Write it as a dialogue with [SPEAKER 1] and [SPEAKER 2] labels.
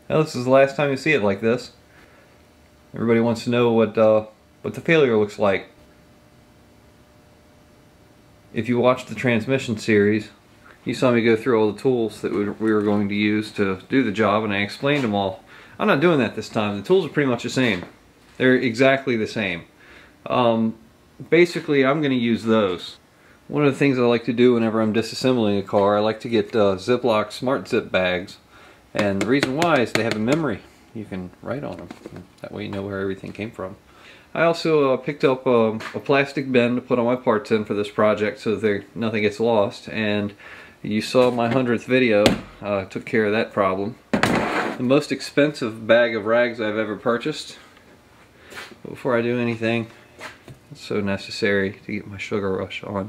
[SPEAKER 1] Well, this is the last time you see it like this. Everybody wants to know what the failure looks like. If you watched the transmission series, you saw me go through all the tools that we were going to use to do the job, and I explained them all. I'm not doing that this time. The tools are pretty much the same. They're exactly the same. Basically, I'm going to use those. One of the things I like to do whenever I'm disassembling a car, I like to get Ziploc Smart Zip bags. And the reason why is they have a memory. You can write on them. That way you know where everything came from. I also picked up a plastic bin to put all my parts in for this project so that nothing gets lost. And you saw my 100th video. Took care of that problem. The most expensive bag of rags I've ever purchased. But before I do anything, it's so necessary to get my sugar rush on.